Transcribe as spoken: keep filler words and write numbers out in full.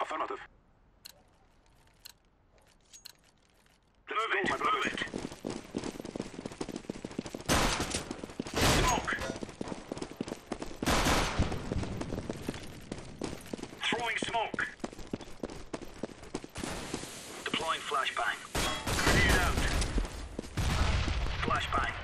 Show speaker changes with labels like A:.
A: Affirmative.
B: Move it,
A: my
B: move
A: brother.
B: it. Smoke. Throwing smoke. Deploying flashbang. Grenade out. Flashbang.